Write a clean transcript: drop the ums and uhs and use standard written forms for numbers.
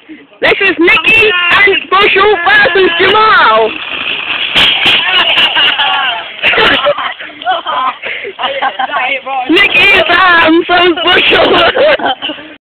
This is Nicky and Bushel versus Jamal. Nicky is arms, so's Bushel.